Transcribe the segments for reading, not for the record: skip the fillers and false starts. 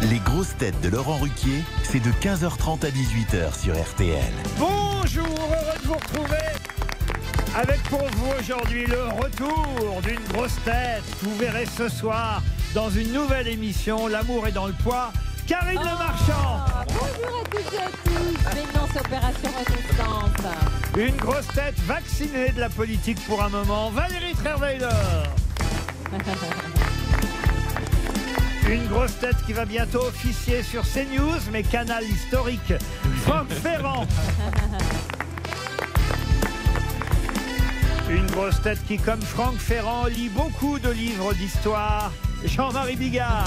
Les grosses têtes de Laurent Ruquier, c'est de 15h30 à 18h sur RTL. Bonjour, heureux de vous retrouver avec pour vous aujourd'hui le retour d'une grosse tête. Vous verrez ce soir dans une nouvelle émission, L'amour est dans le poids, Karine Le Marchand. Bonjour à toutes et à tous. Mais non, c'est Opération Résistance. Une grosse tête vaccinée de la politique pour un moment, Valérie Trierweiler. Une grosse tête qui va bientôt officier sur CNews, mais canal historique, Franck Ferrand. Une grosse tête qui, comme Franck Ferrand, lit beaucoup de livres d'histoire, Jean-Marie Bigard.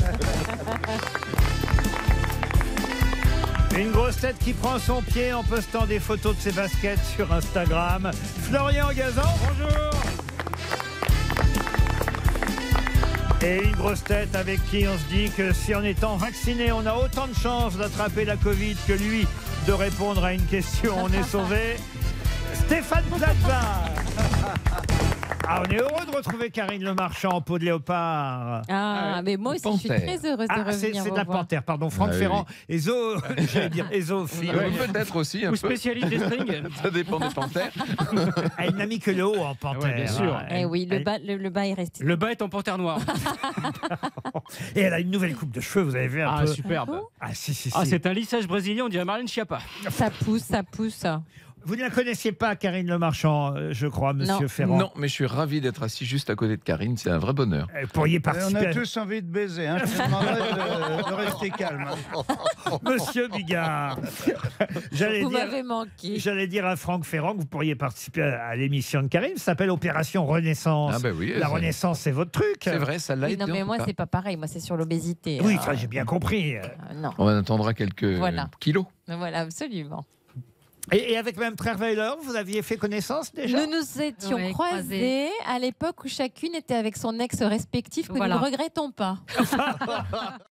Une grosse tête qui prend son pied en postant des photos de ses baskets sur Instagram, Florian Gazan. Bonjour. Et une grosse tête avec qui on se dit que si en étant vacciné, on a autant de chances d'attraper la Covid que lui de répondre à une question, on est sauvé. Stéphane Plaza. Ah, on est heureux de retrouver Karine Le Marchand en peau de léopard. Ah, mais moi aussi, je suis très heureuse de revenir. C'est de vous la voir. panthère, pardon. Franck Ferrand, j'allais dire ésophile. Peut-être aussi un Ou peu. spécialiste des strings. Ça dépend des panthères. Elle n'a mis que le haut en panthère. Ouais, bien sûr. Eh oui, le bas est resté. Le bas est en panthère noire. Et elle a une nouvelle coupe de cheveux, vous avez vu un Ah, peu. superbe. Ah, si. Ah, c'est un lissage brésilien, on dirait Marlène Schiappa. Ça pousse, ça pousse. Vous ne la connaissiez pas, Karine Le Marchand, je crois, monsieur Non. Ferrand. Non, mais je suis ravi d'être assis juste à côté de Karine. C'est un vrai bonheur. Vous pourriez On participer. a tous envie de baiser. Hein. Je te demanderais de rester calme. Hein. Monsieur Bigard. Vous m'avez manqué. J'allais dire à Franck Ferrand que vous pourriez participer à l'émission de Karine. Ça s'appelle Opération Renaissance. Ah ben oui, La c'est- Renaissance, c'est votre truc. C'est vrai, ça l'a Oui, été. non, mais en moi, tout cas. c'est pas pareil. Moi, c'est sur l'obésité. Oui, Alors, ça, j'ai bien compris. non, On attendra quelques Voilà. kilos. voilà, absolument. Et avec Mme Trierweiler, vous aviez fait connaissance déjà? Nous nous étions Ouais, croisés à l'époque où chacune était avec son ex respectif que Voilà. nous ne regrettons pas.